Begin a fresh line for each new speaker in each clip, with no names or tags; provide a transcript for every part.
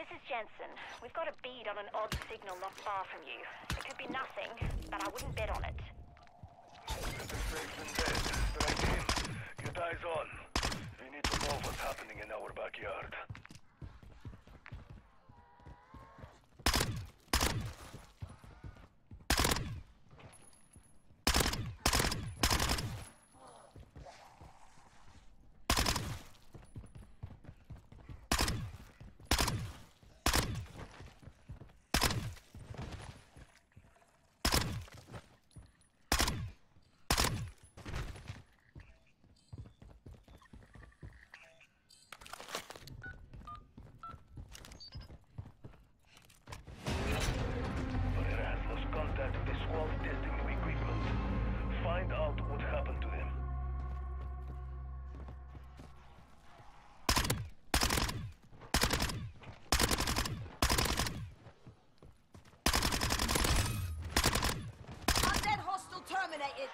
this is Jensen. We've got a bead on an odd signal not far from you. It could be nothing, but I wouldn't bet on it.
Better safe than dead. Strike in. Get eyes on. We need to know what's happening in our backyard. Find out what happened to them.
Undead hostile terminated.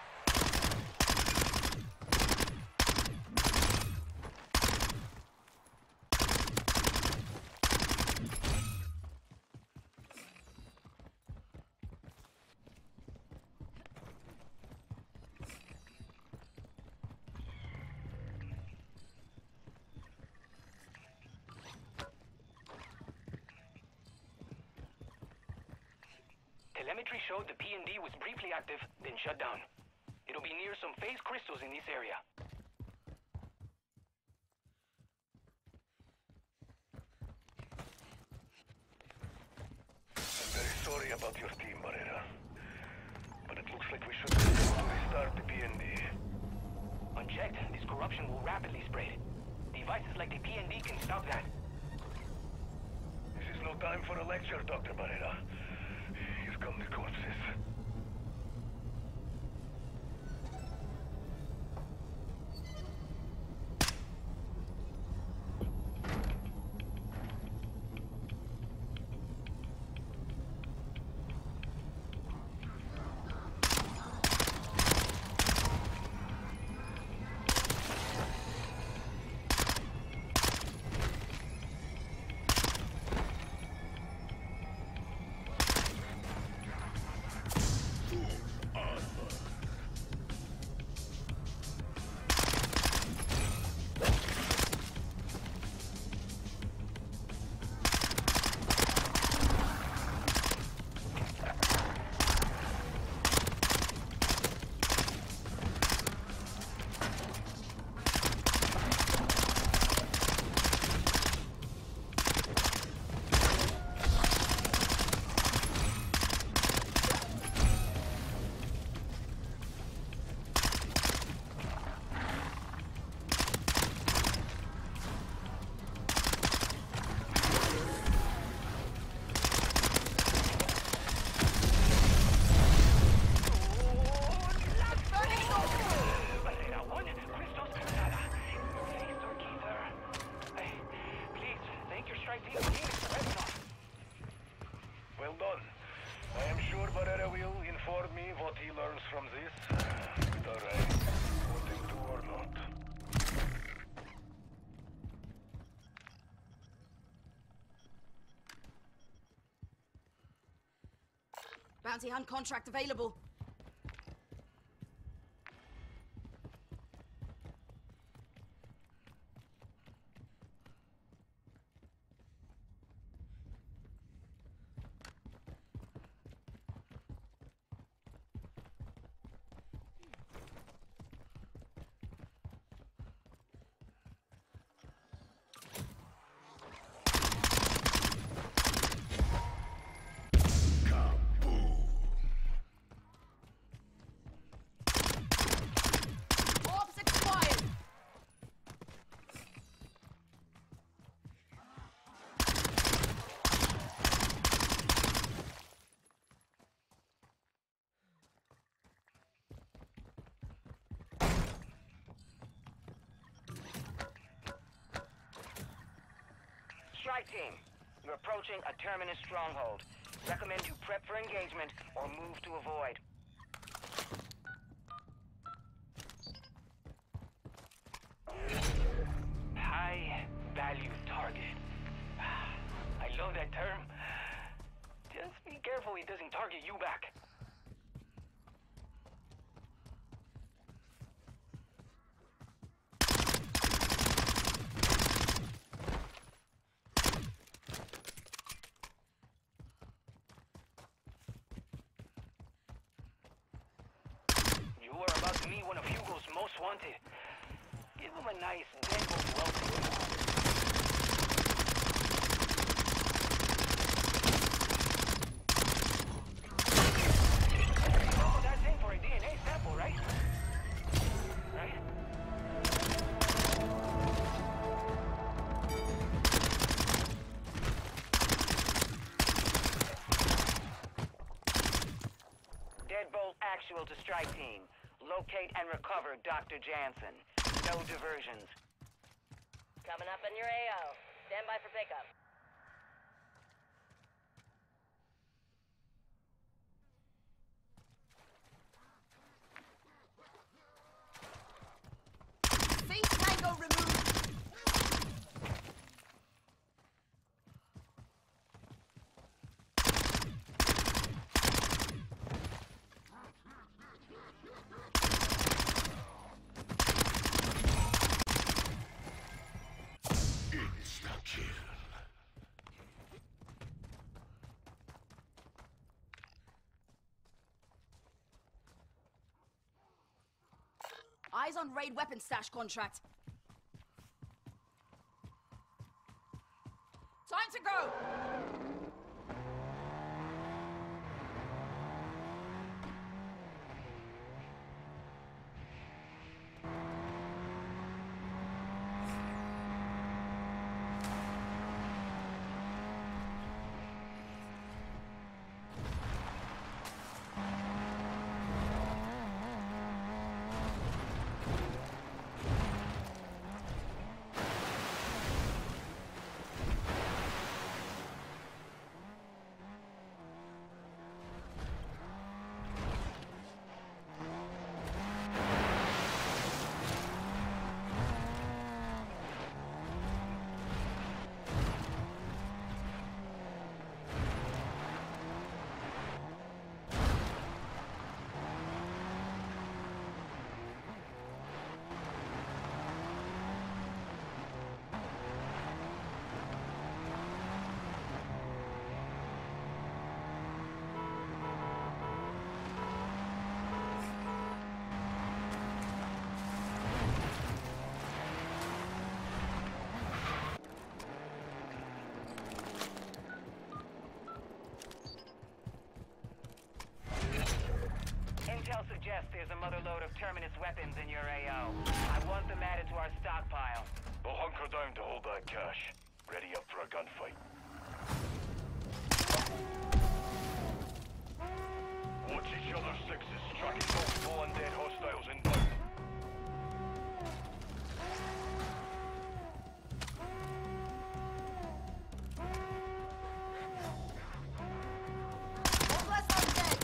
Telemetry showed the P&D was briefly active, then shut down. It'll be near some phase crystals in this area.
I'm very sorry about your team, Barrera. But it looks like we should be able to restart the P&D.
Unchecked, this corruption will rapidly spread. Devices like the P&D can stop that.
This is no time for a lecture, Dr. Barrera. Here come the corpses. Well done. I am sure Barrera will inform me what he learns from this, whether I want him to or not.
Bounty hunt contract available.
Strike team, you're approaching a terminus stronghold. Recommend you prep for engagement or move to avoid. High value target. I know that term. Just be careful he doesn't target you back. You are about to meet one of Hugo's most wanted. Give him a nice deadbolt welcome. Oh, that's in for a DNA sample, right? Right?
Deadbolt actual to strike team. Locate and recover Dr. Jansen. No diversions.
Coming up in your AO. Stand by for pickup.
Safe tango removed. Eyes on raid weapon stash contract. Time to go!
Intel suggests there's a mother load of Terminus weapons in your AO. I want them added to our stockpile.
We'll hunker down to hold that cash. Ready up for a gunfight. Watch each other's sixes. Tracking multiple undead hostiles inbound.
One less undead.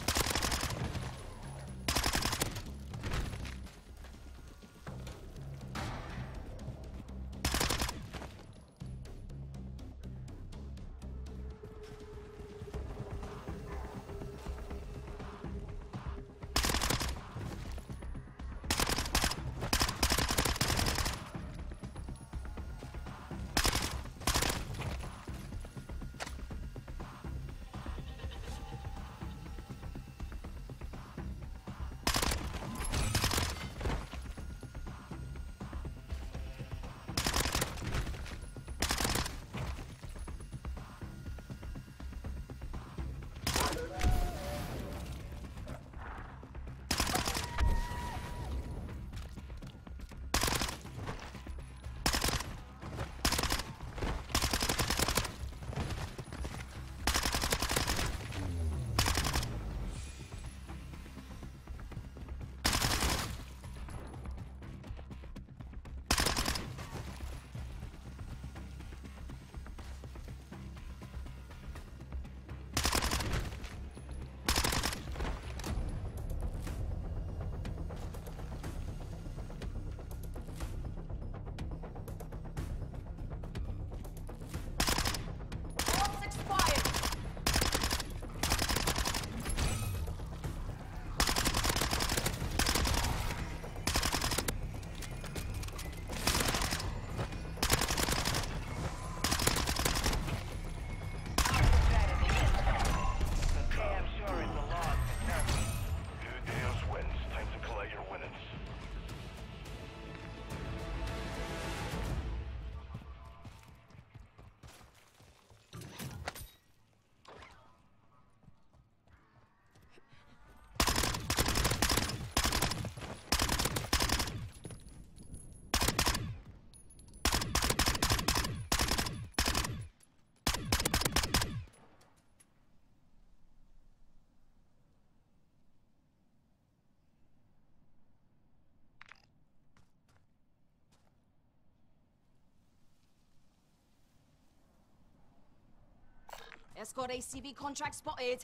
Escort ACV contract spotted.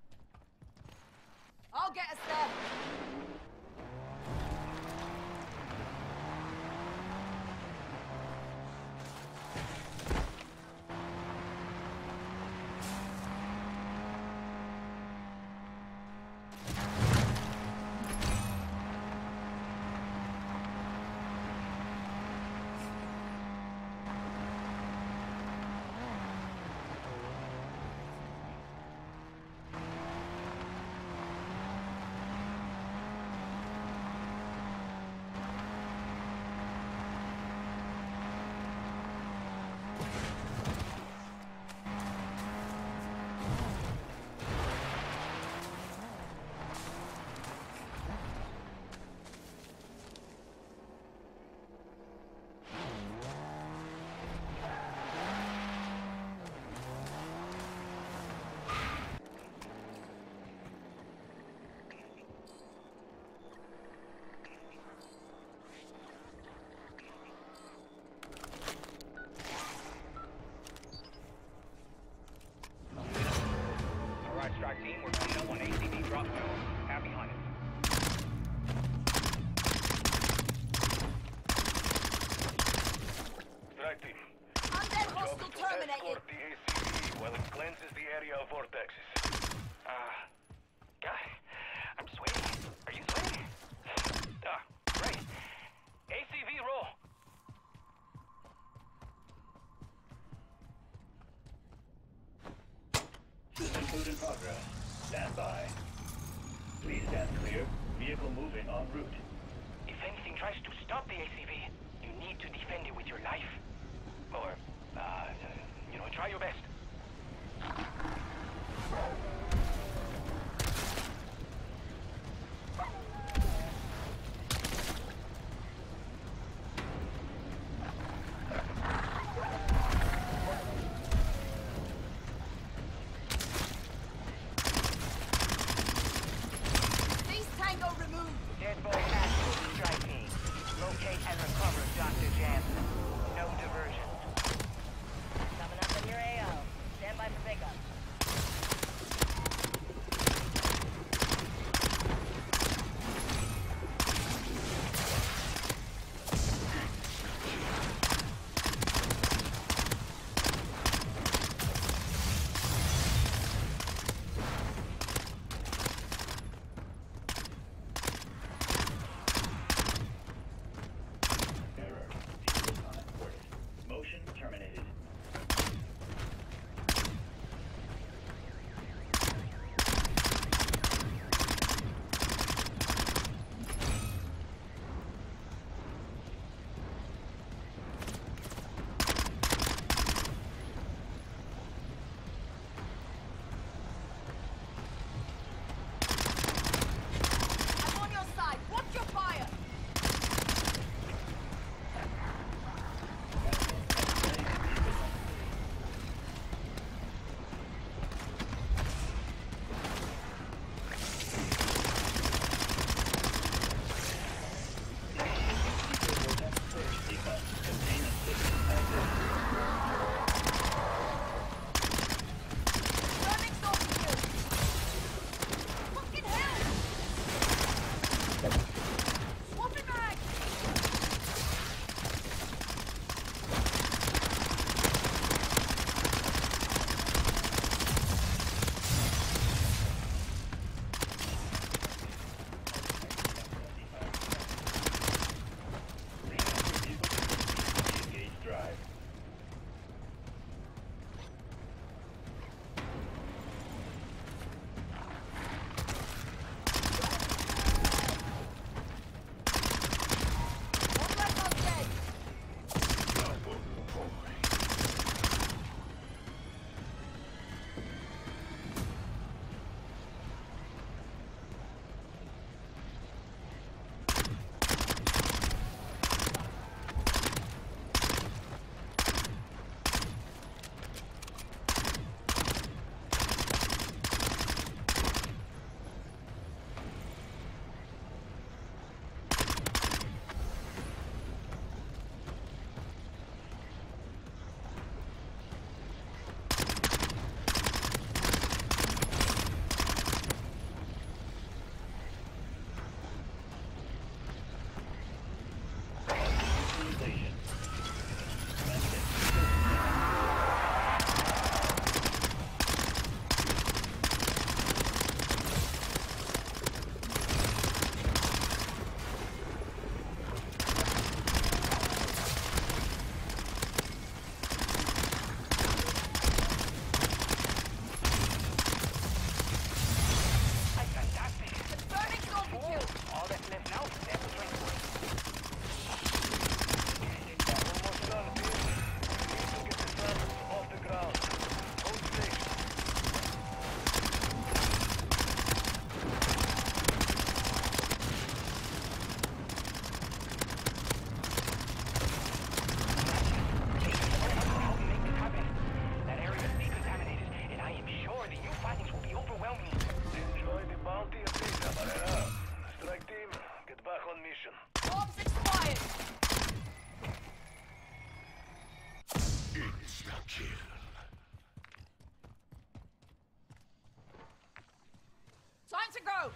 I'll get us there.
Strike team, we're coming up on ACV drop zone. Have behind us.
Strike team.
Undead
Job
hostile
to
terminated.
escort the ACV while it cleanses the area of vortexes.
God, I'm sweating. Are you sweating? Great. ACV roll.
System food in progress. Stand by. Please stand clear. Vehicle moving en route.
If anything tries to stop the ACV, you need to defend it with your life. Or, try your best.
Base Tango removed.
Deadbolt actual to strike team. Locate and recover Dr. Jansen. No diversions.
Coming up in your AO.
Kill.
Time to go!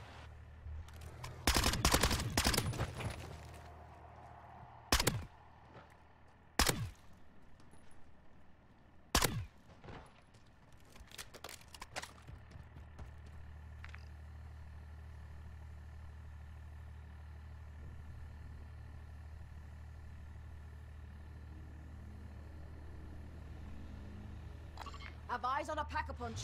Have eyes on a pack-a-punch.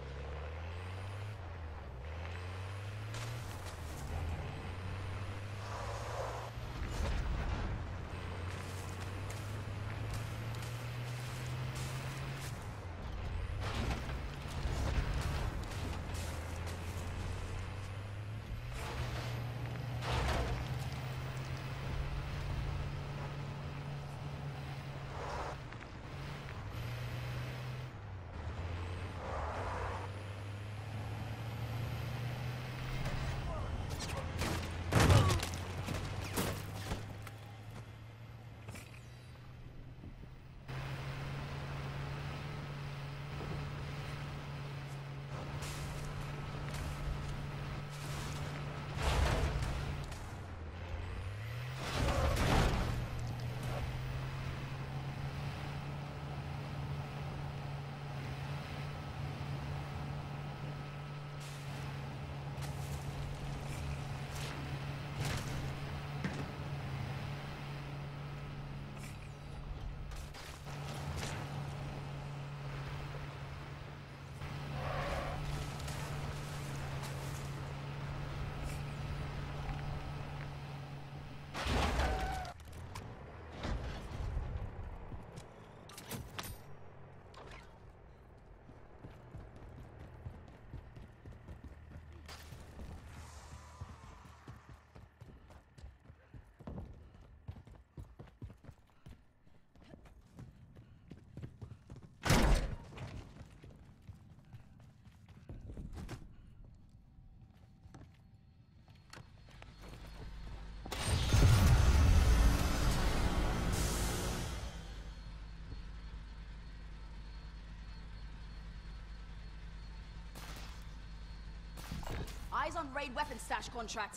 Eyes on raid weapon stash contract.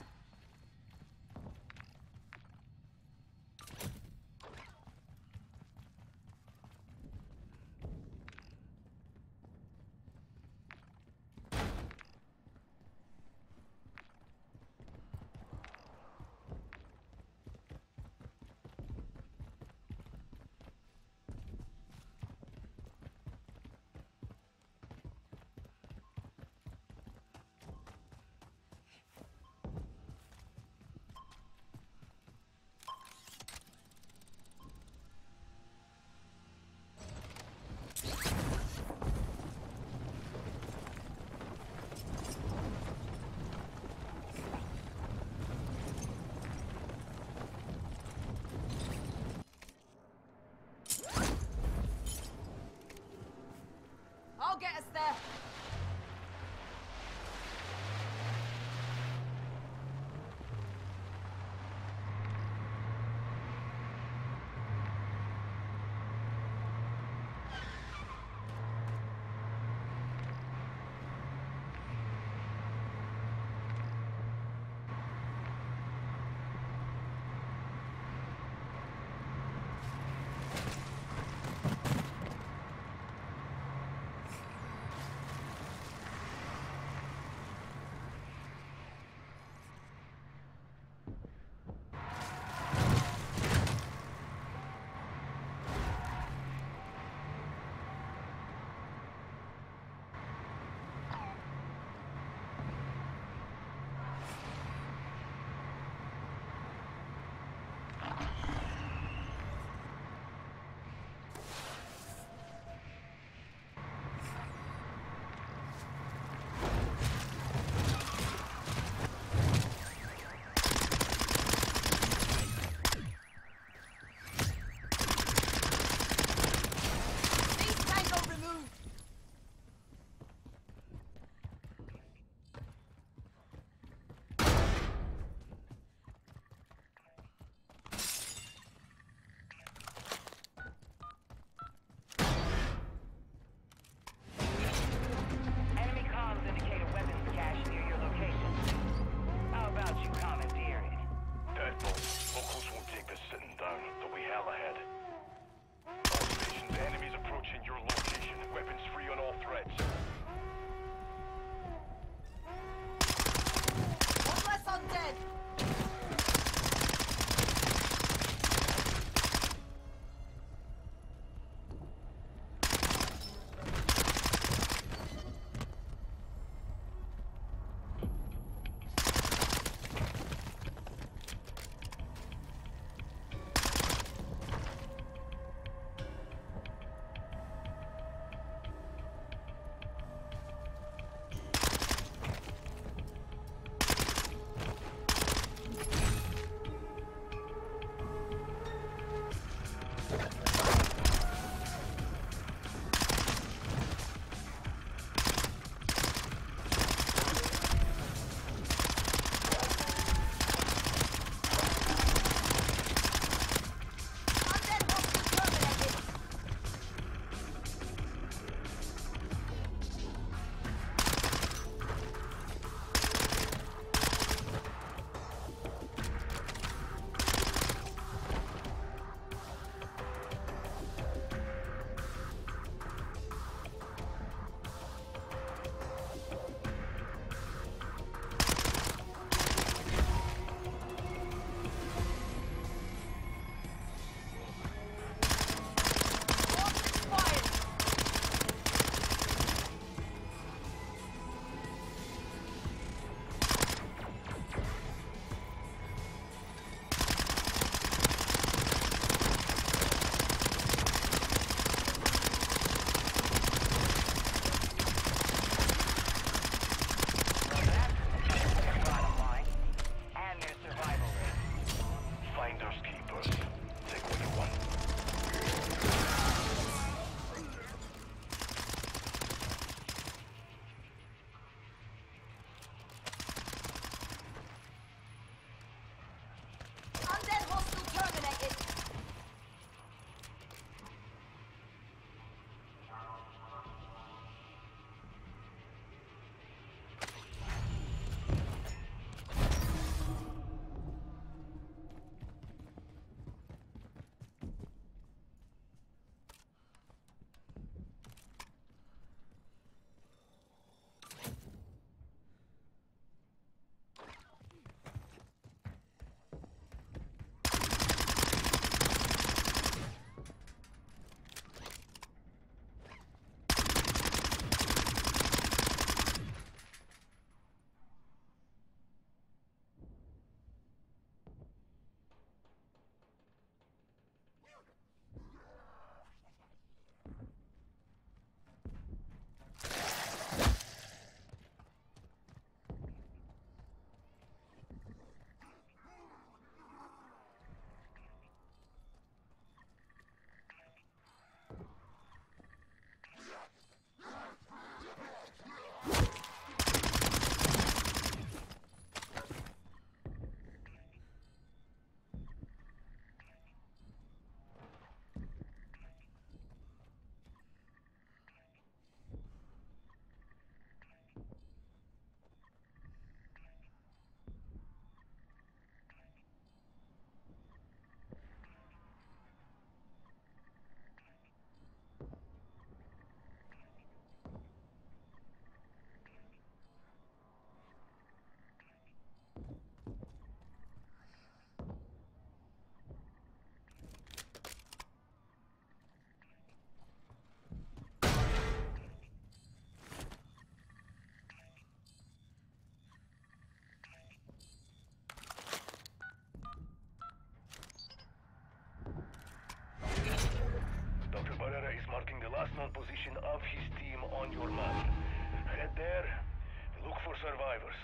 composition of his team on your map. Head there, look for survivors.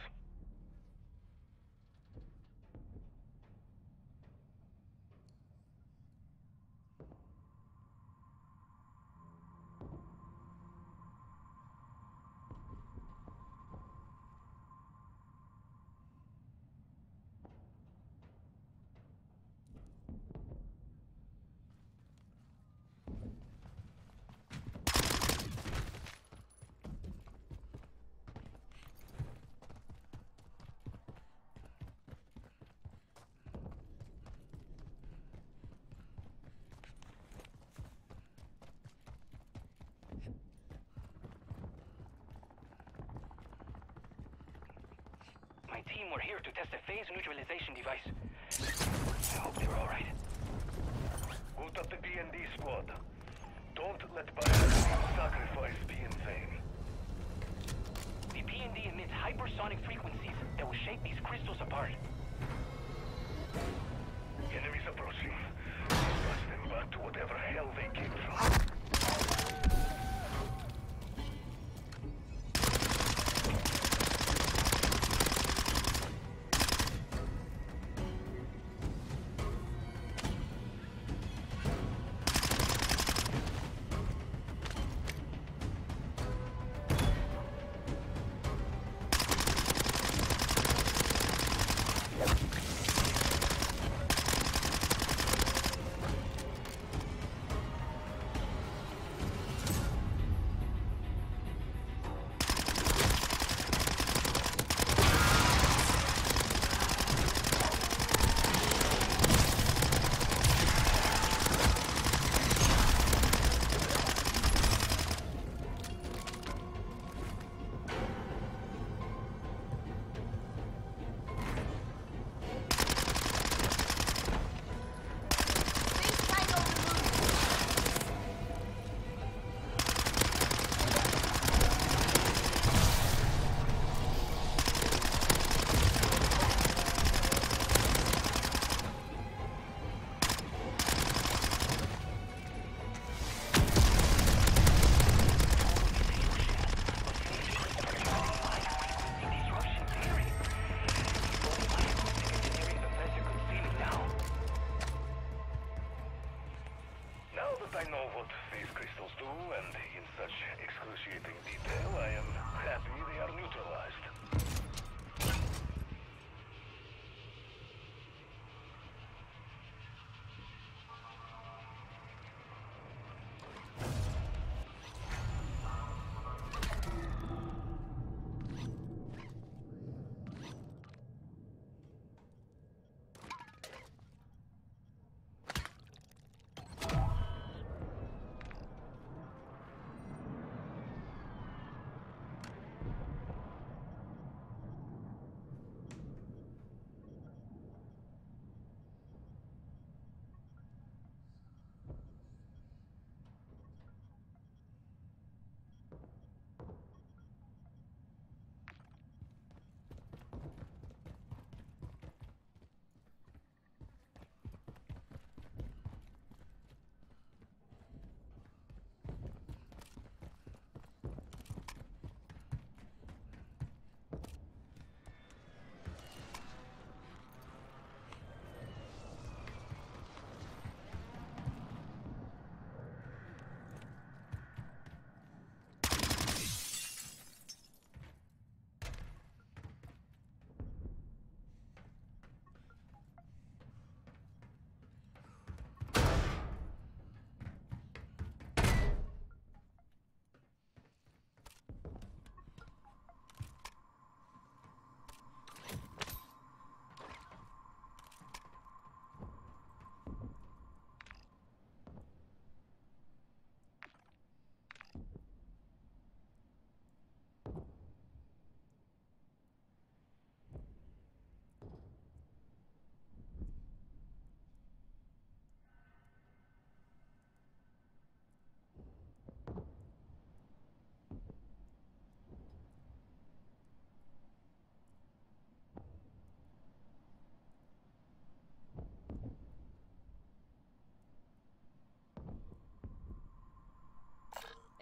My team were here to test a phase neutralization device. I hope they were all right.
Boot up the P&D squad. Don't let Biohazard's sacrifice be in vain.
The P&D emits hypersonic frequencies that will shake these crystals apart.
Enemies approaching. Disperse them back to whatever hell they came from.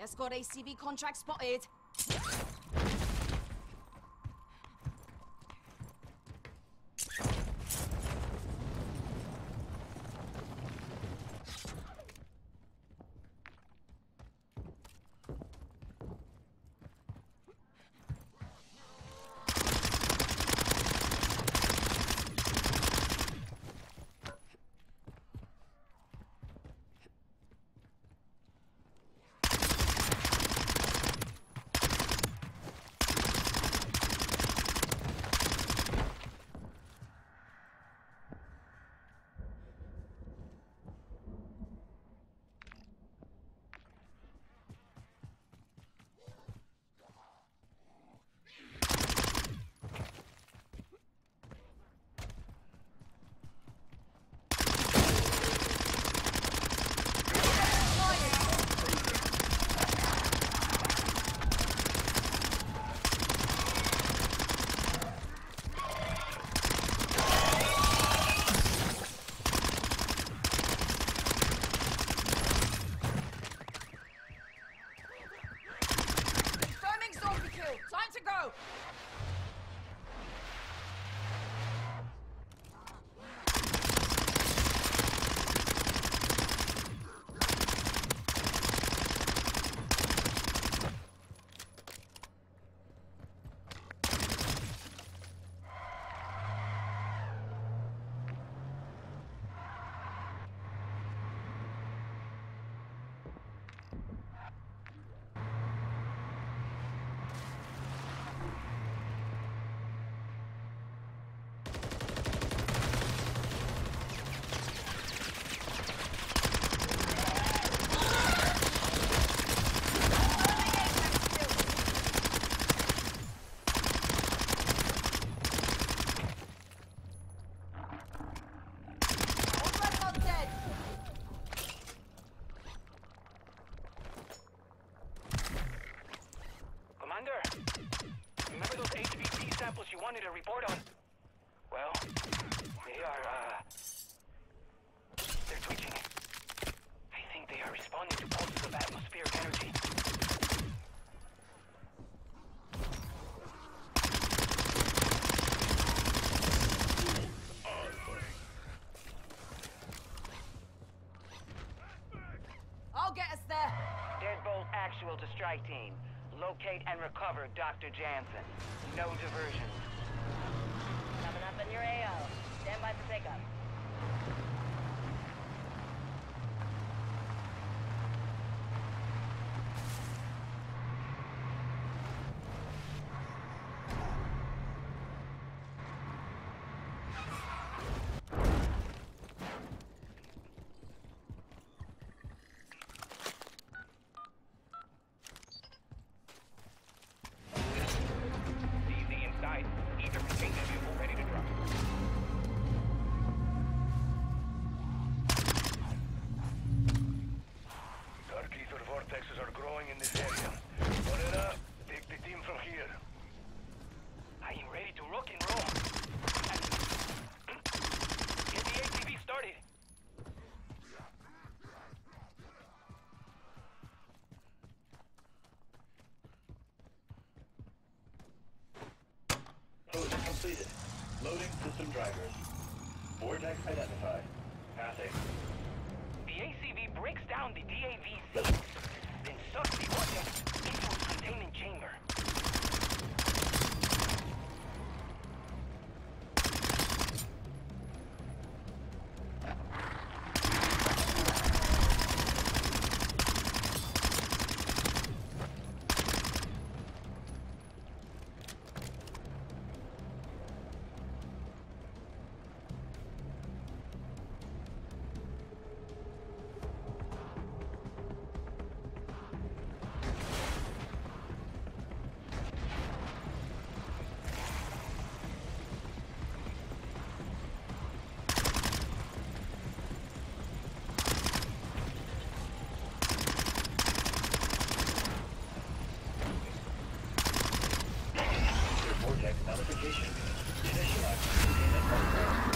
Escort ACV contract spotted.
Remember those HVT samples you wanted to report on? Well, they're twitching. I think they are responding to pulses of atmospheric energy.
I'll get us there.
Deadbolt actual to strike team. Locate and recover Dr. Jansen. No diversions.
Coming up in your AO. Stand by for pickup.
Are growing in this area. Morena, take the team from here.
I am ready to rock and roll. Get the ATV started.
Loading completed. Loading system drivers. Vortex identified. Passing.
The ACV breaks down the DAVC. Then sucks the vortex into its containment chamber.
Notification. Initialize containment program.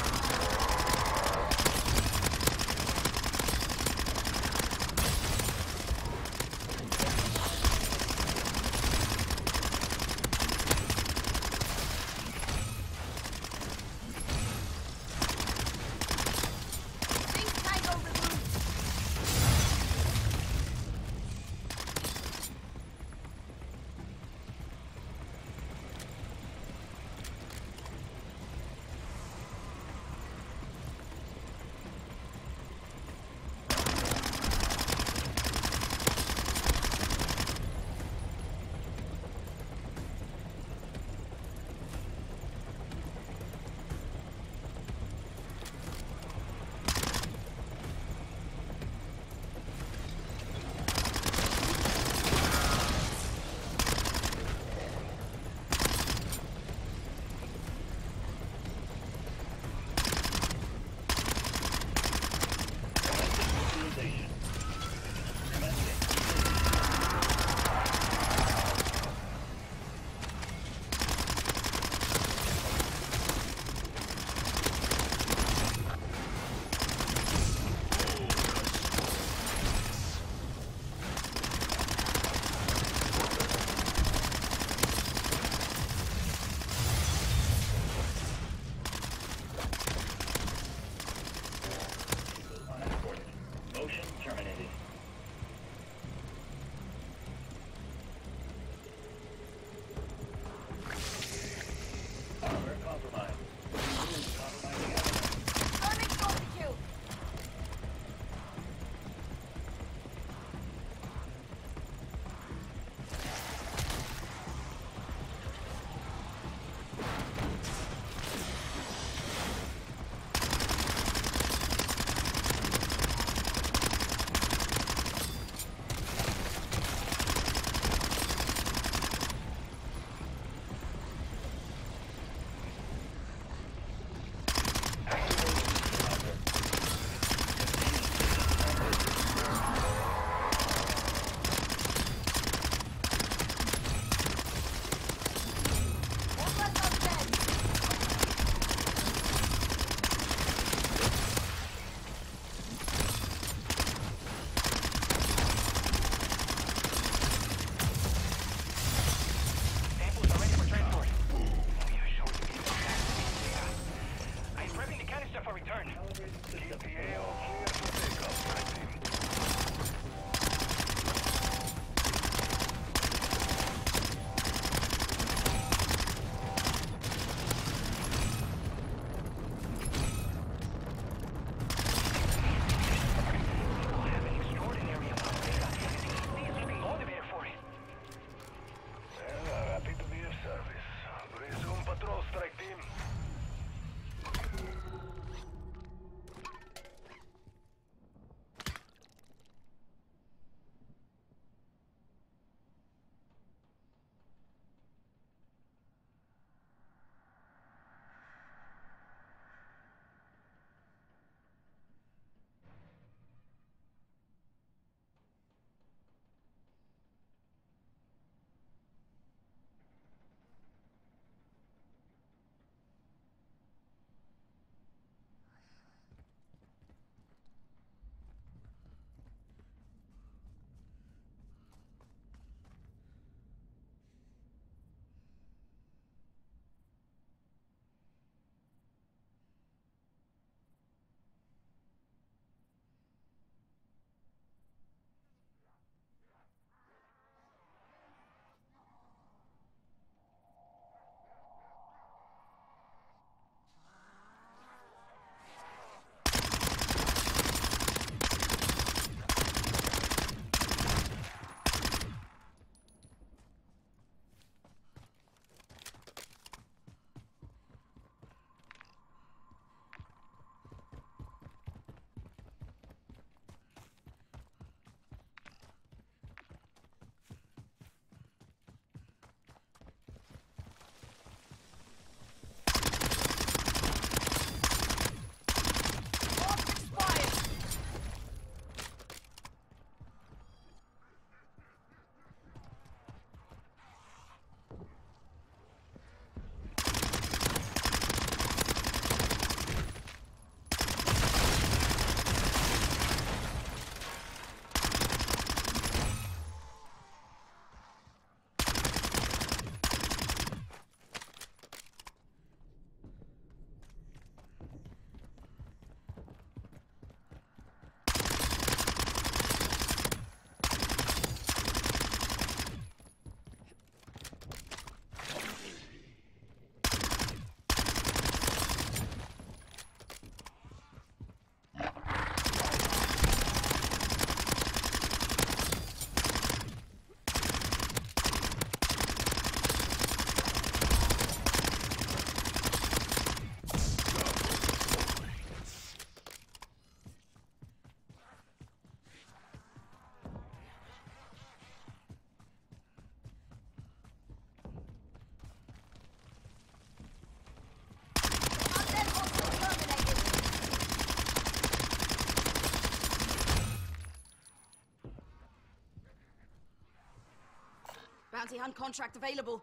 Bounty hunt contract available.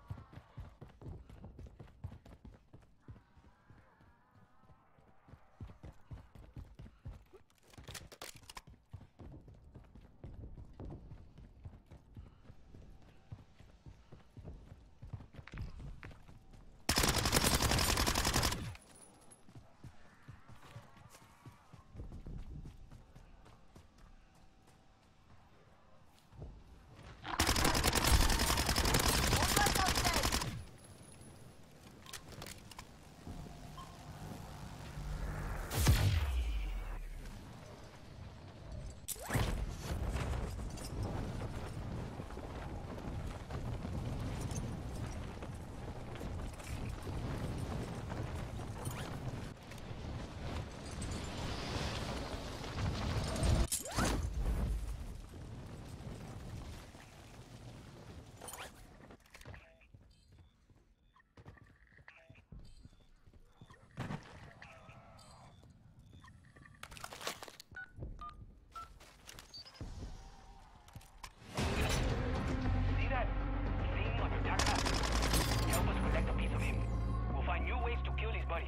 See that thing on your tac map? Help us collect a piece of him. We'll find new ways to kill his buddies.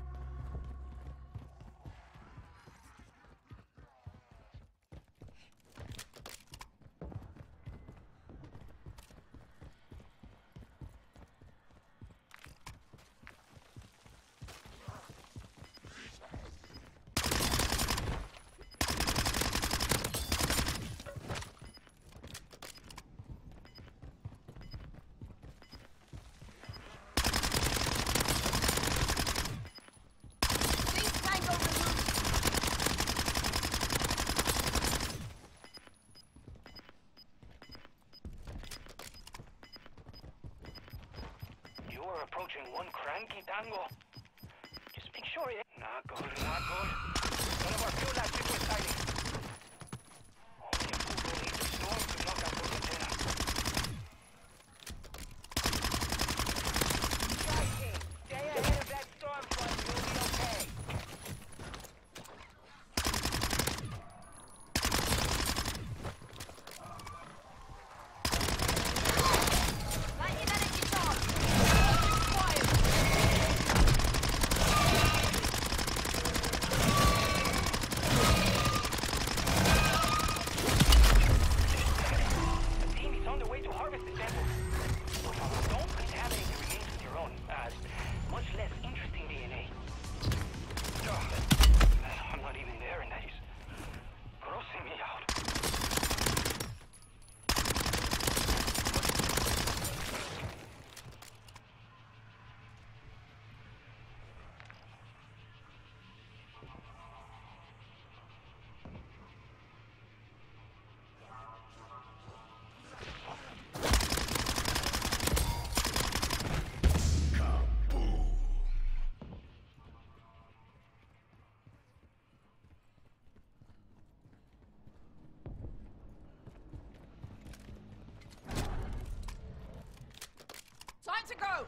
Please tango removed.
You are approaching one cranky tango. Just make sure it... Not good, not good. None of our fuel last people are sighting. Only a fool believes the storm could knock out the antenna.
Strike team, stay ahead of that storm front. You'll be okay.
Lightning energy charge. Required.
The team is on the way to harvest the sample. But don't contaminate the remains with your own, much less interesting DNA. I'm not even there and that is grossing me out.
Time to go.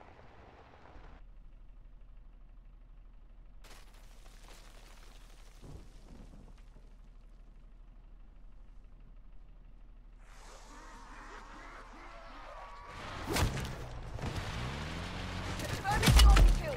Confirming target kill.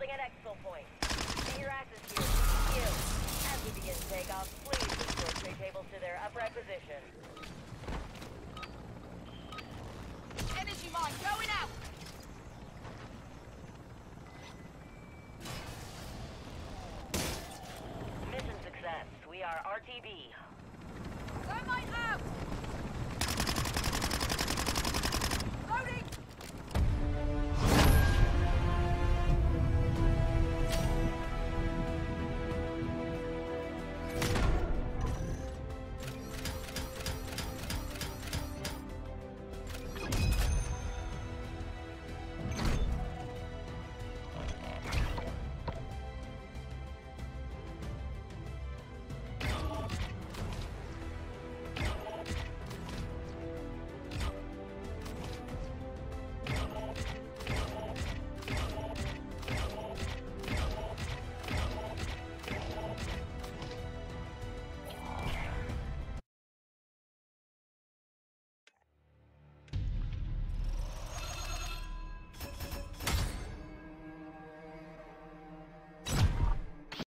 Holding at exfil point. Get your asses here. You. As we begin takeoff, please restore tray tables to their upright position.
Energy mine going out.
Mission success. We are RTB.